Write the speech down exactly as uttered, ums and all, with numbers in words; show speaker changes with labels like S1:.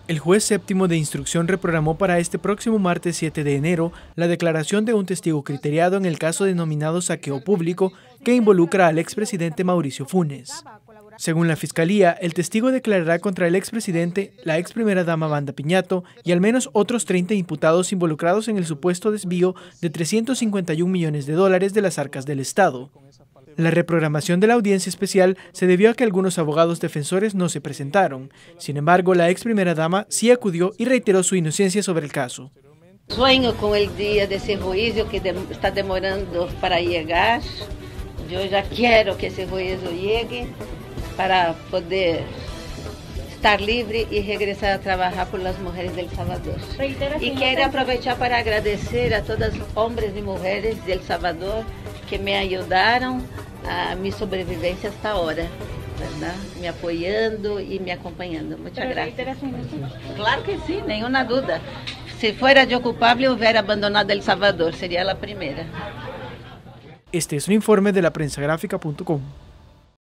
S1: El juez séptimo de instrucción reprogramó para este próximo martes siete de enero la declaración de un testigo criteriado en el caso denominado saqueo público que involucra al expresidente Mauricio Funes. Según la Fiscalía, el testigo declarará contra el expresidente, la ex primera dama Wanda Piñato y al menos otros treinta imputados involucrados en el supuesto desvío de trescientos cincuenta y un millones de dólares de las arcas del Estado. La reprogramación de la audiencia especial se debió a que algunos abogados defensores no se presentaron. Sin embargo, la ex primera dama sí acudió y reiteró su inocencia sobre el caso.
S2: Sueño con el día de ese juicio que de, está demorando para llegar. Yo ya quiero que ese juicio llegue para poder estar libre y regresar a trabajar por las mujeres del Salvador. Y quiero aprovechar para agradecer a todos los hombres y mujeres del Salvador que me ayudaron a mi sobrevivencia hasta ahora, ¿verdad? Me apoyando y me acompañando. Muchas gracias. Claro que sí, ninguna duda. Si fuera yo culpable, hubiera abandonado El Salvador, sería la primera.
S1: Este es un informe de la prensa gráfica punto com.